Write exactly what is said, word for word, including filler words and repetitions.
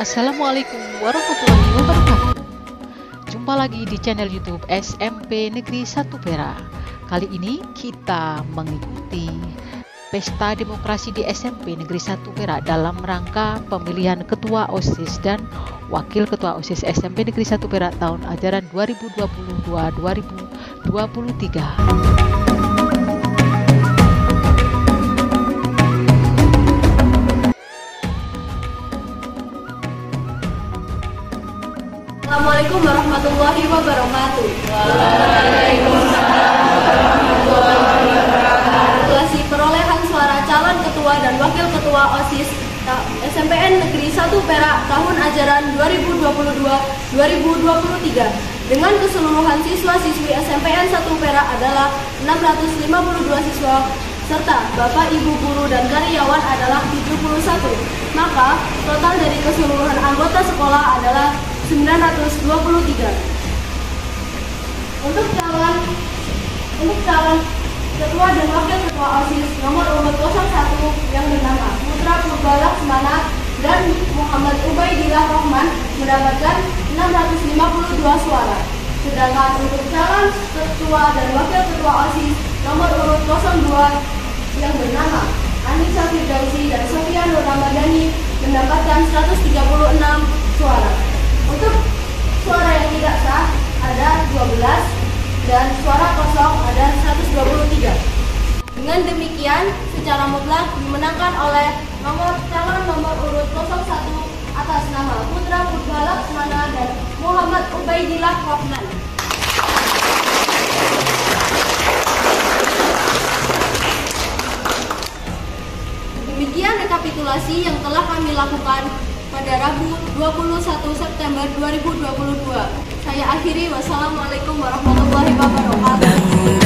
Assalamualaikum warahmatullahi wabarakatuh. Jumpa lagi di channel YouTube S M P Negeri satu Perak. Kali ini kita mengikuti Pesta Demokrasi di S M P Negeri satu Perak dalam rangka pemilihan Ketua OSIS dan Wakil Ketua OSIS S M P Negeri satu Perak tahun ajaran dua ribu dua puluh dua dua ribu dua puluh tiga. Assalamualaikum warahmatullahi wabarakatuh. Waalaikumsalam warahmatullahi wabarakatuh. Kalkulasi perolehan suara calon ketua dan wakil ketua OSIS S M P N Negeri satu Perak tahun ajaran dua ribu dua puluh dua dua ribu dua puluh tiga dengan keseluruhan siswa-siswi S M P N satu Perak adalah enam ratus lima puluh dua siswa serta Bapak, Ibu, guru dan karyawan adalah tujuh puluh satu. Maka total dari keseluruhan anggota sekolah adalah sembilan ratus dua puluh tiga. Untuk calon untuk calon ketua dan wakil ketua OSIS nomor urut nol satu yang bernama Putra Purba Laksmana dan Muhammad Ubaidillah Rohman mendapatkan enam ratus lima puluh dua suara. Sedangkan untuk calon ketua dan wakil ketua OSIS nomor urut nol dua yang bernama Anissa Firdausi dan Sofia Nur Ramadhani mendapatkan seratus tiga puluh enam suara. Untuk suara yang tidak sah ada dua belas dan suara kosong ada seratus dua puluh tiga. Dengan demikian, secara mutlak dimenangkan oleh nomor calon nomor urut nol satu atas nama Putra Purba Laksmana dan Muhammad Ubaidillah Rohman. Demikian rekapitulasi yang telah kami lakukan pada Rabu dua puluh satu September dua ribu dua puluh dua. Saya akhiri, wassalamualaikum warahmatullahi wabarakatuh.